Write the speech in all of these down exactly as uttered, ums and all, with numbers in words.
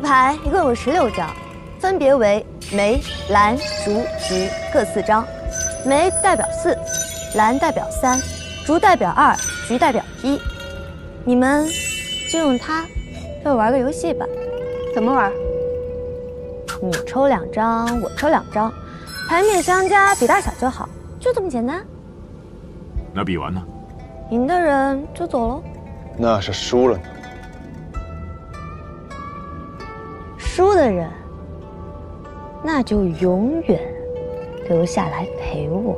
牌一共有十六张，分别为梅、蓝、竹、菊各四张。梅代表四，蓝代表三，竹代表二，菊代表一。你们就用它陪我玩个游戏吧。怎么玩？你抽两张，我抽两张，牌面相加，比大小就好，就这么简单。 那比完呢？ 赢的人就走喽。 那是输了呢。 输的人，那就永远留下来陪我。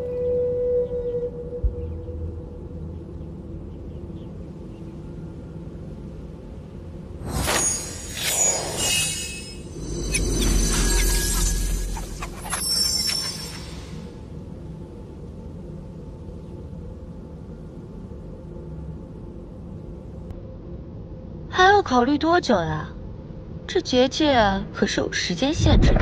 还要考虑多久呀？这结界可是有时间限制的。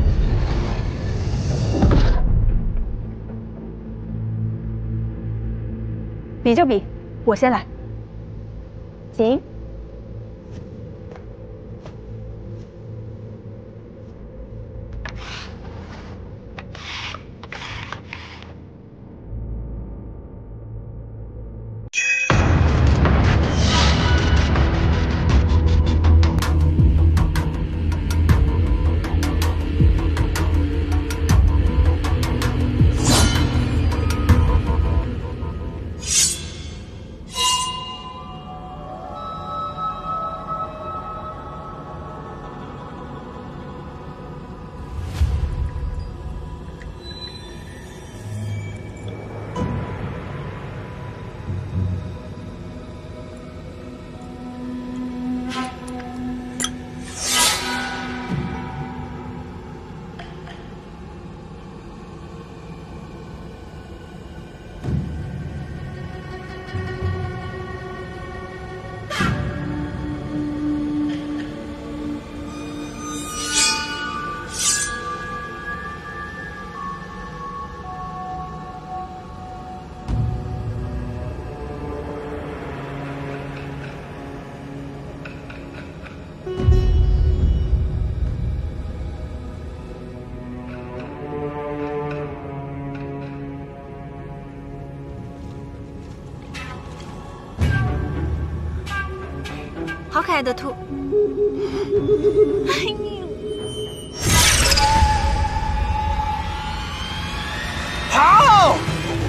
比就比，我先来。 行。 好可爱的兔！ 跑！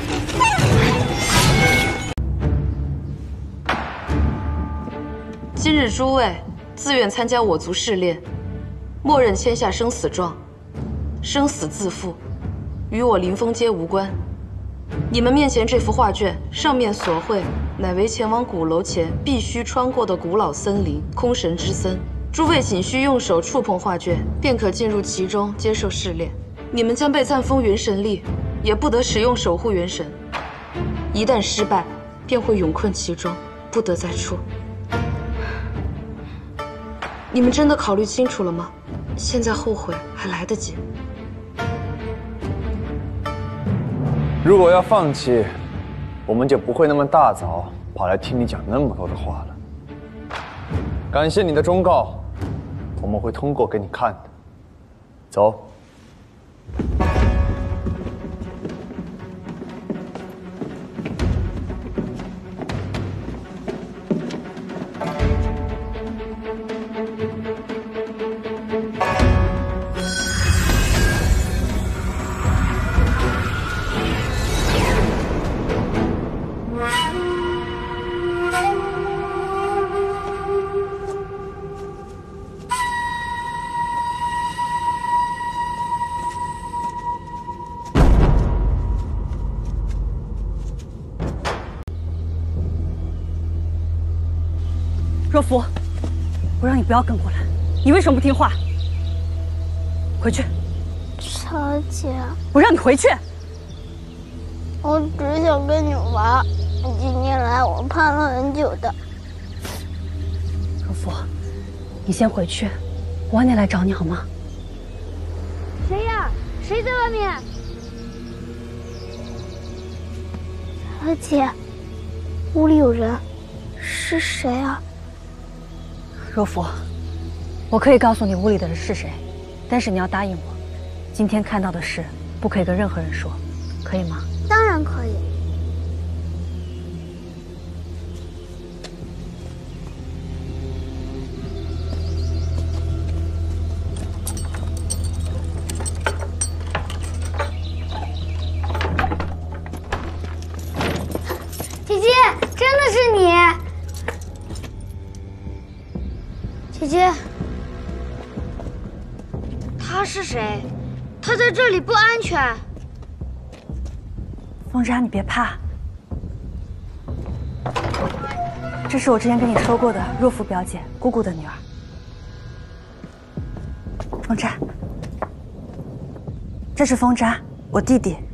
今日诸位自愿参加我族试炼，默认签下生死状，生死自负，与我临风街无关。你们面前这幅画卷上面所绘，乃为前往鼓楼前必须穿过的古老森林空神之森。诸位仅需用手触碰画卷，便可进入其中接受试炼。你们将被暂封元神力，也不得使用守护元神。一旦失败，便会永困其中，不得再出。你们真的考虑清楚了吗？现在后悔还来得及。 如果要放弃，我们就不会那么大早跑来听你讲那么多的话了。感谢你的忠告，我们会通过给你看的。走。 若甫，我让你不要跟过来，你为什么不听话？回去！ 小姐， 我让你回去！ 我只想跟你玩。今天来我盼了很久的。 若甫，你先回去，我晚点来找你好吗？ 谁呀？谁在外面？小姐，屋里有人，是谁啊？ 若甫， 我可以告诉你屋里的人是谁，但是你要答应我，今天看到的事不可以跟任何人说，可以吗？ 当然可以。姐姐，真的是你！姐姐，他是谁？他在这里不安全。 风之安，你别怕，这是我之前跟你说过的若芙表姐姑姑的女儿。风之安，这是风之安，我弟弟。